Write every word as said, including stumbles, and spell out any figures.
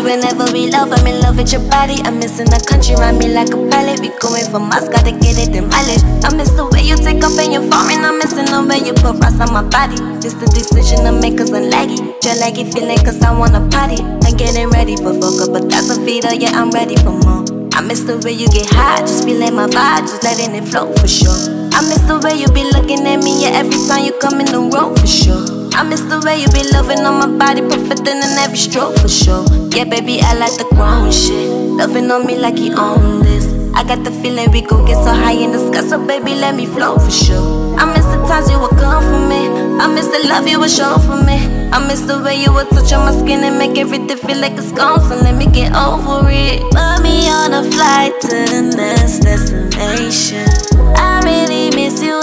whenever we love, I'm in love with your body. I'm missing the country, ride me like a pilot. We going for Mars, gotta get it in mileage. I miss the way you take off and you're foreign. I'm missing the way you put rocks on my body. Just the decision to make us unlaggy. Just like it feeling cause I wanna party. I'm getting ready for fuck up, but that's a feeder, yeah, I'm ready for more. I miss the way you get high, just feeling my vibe, just letting it flow for sure. I miss the way you be looking at me, yeah, every time you come in the room for sure. I miss the way you be loving on my body, perfecting in every stroke for sure. Yeah, baby, I like the grown shit, loving on me like you own this. I got the feeling we gon' get so high in the sky, so baby, let me flow for sure. I miss the times you would come for me, I miss the love you would show for me. I miss the way you would touch on my skin and make everything feel like it's gone, so let me get over it. Put me on a flight to the next destination. I really miss you